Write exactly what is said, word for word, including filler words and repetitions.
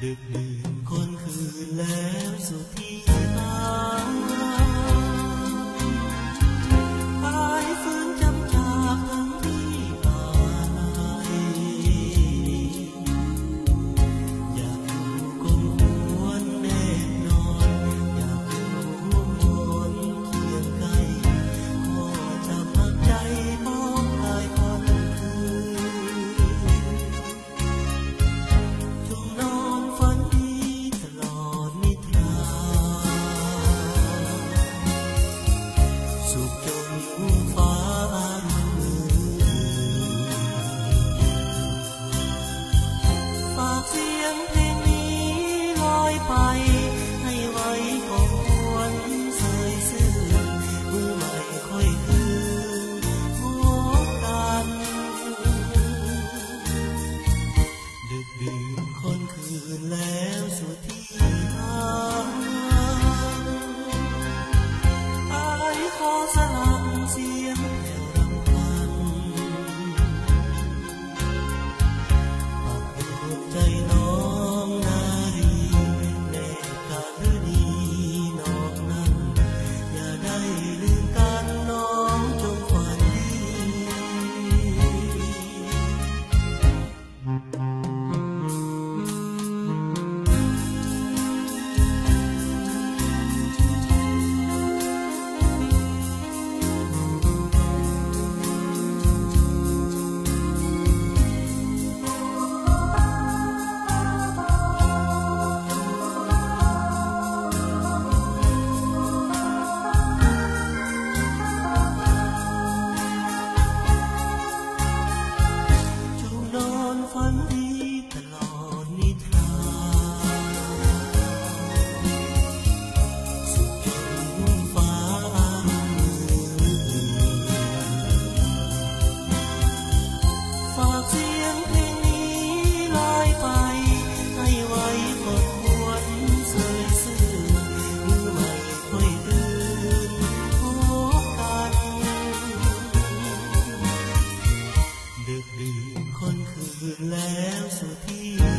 ดึกดื่นคนคืนแล้วสุดที่ตาตายฟื้นจำจากทั้งที่ป่าไหนอยากอยู่คงควรแน่นอนอยากอยู่ห่วงมนเคียงไกลขอจะพักใจมองกายคนคืนจงนอนฝันดีตลอดนิทราสุขจนลุ่งฟ้ามือฝากเสียงเพลงนี้ลอยไปให้ไว้ของวันเสยซื่อมือใหม่ค่อยคืนพบกันดึกดื่นคนคืนแล้วสุดที่ทางอายขอสลับเสียงแผ่วรำพันปักดวงใจน้องนารีแม่กาฤดีน้องนั้นอย่าได้ลืมกันน้องจงฝันดีจงนอนฝันดีตลอดนิทราสุขจนลุ่งฟ้ามือฝากเสียงเพลงนี้ลอยไปให้ไว้กดหวนเสยซื่อมือใหม่ค่อยตื่นพบกันดึกดื่นคนคืนแล้วสุดที่